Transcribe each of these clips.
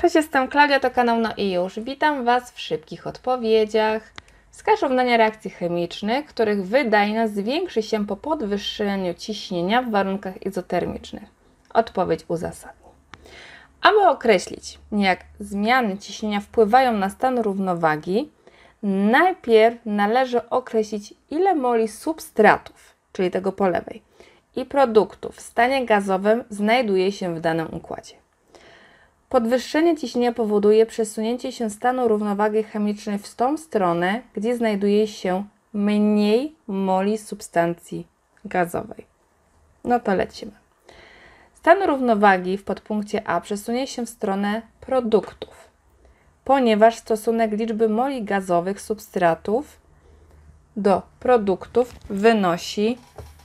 Cześć, jestem Klaudia, to kanał No i już. Witam Was w szybkich odpowiedziach. Wskaż równania reakcji chemicznych, których wydajność zwiększy się po podwyższeniu ciśnienia w warunkach izotermicznych. Odpowiedź uzasadnij. Aby określić, jak zmiany ciśnienia wpływają na stan równowagi, najpierw należy określić, ile moli substratów, czyli tego po lewej, i produktów w stanie gazowym znajduje się w danym układzie. Podwyższenie ciśnienia powoduje przesunięcie się stanu równowagi chemicznej w tą stronę, gdzie znajduje się mniej moli substancji gazowej. No to lecimy. Stan równowagi w podpunkcie A przesunie się w stronę produktów, ponieważ stosunek liczby moli gazowych substratów do produktów wynosi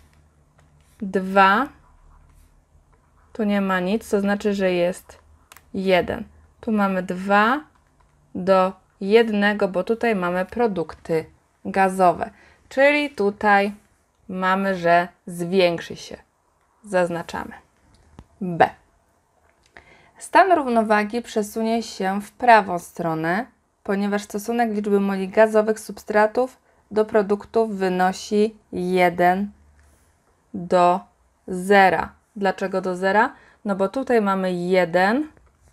2. Tu nie ma nic, to znaczy, że jest 1. Tu mamy 2 do 1, bo tutaj mamy produkty gazowe. Czyli tutaj mamy, że zwiększy się. Zaznaczamy. B. Stan równowagi przesunie się w prawą stronę, ponieważ stosunek liczby moli gazowych substratów do produktów wynosi 1 do 0. Dlaczego do 0? No bo tutaj mamy 1,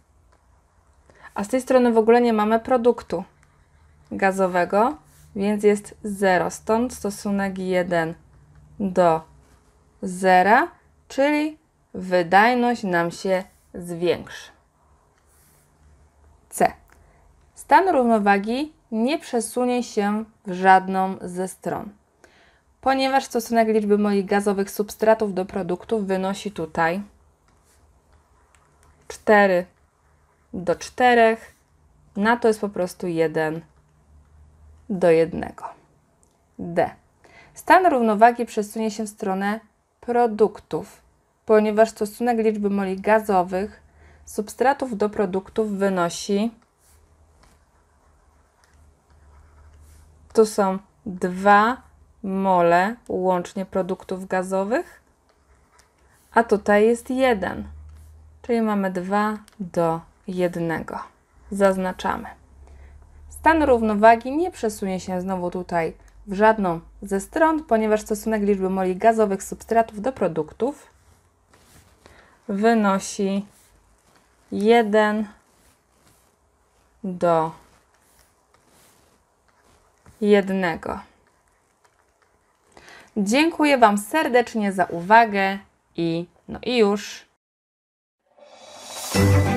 a z tej strony w ogóle nie mamy produktu gazowego, więc jest 0. Stąd stosunek 1 do 0, czyli wydajność nam się zwiększy. C. Stan równowagi nie przesunie się w żadną ze stron, ponieważ stosunek liczby moli gazowych substratów do produktów wynosi tutaj 4 do 4, na to jest po prostu 1 do 1. D. Stan równowagi przesunie się w stronę produktów, ponieważ stosunek liczby moli gazowych substratów do produktów wynosi, tu są 2 mole łącznie produktów gazowych, a tutaj jest 1, czyli mamy 2 do 1. Zaznaczamy. Stan równowagi nie przesunie się znowu tutaj w żadną ze stron, ponieważ stosunek liczby moli gazowych substratów do produktów wynosi 1 do 1. Dziękuję Wam serdecznie za uwagę i no i już.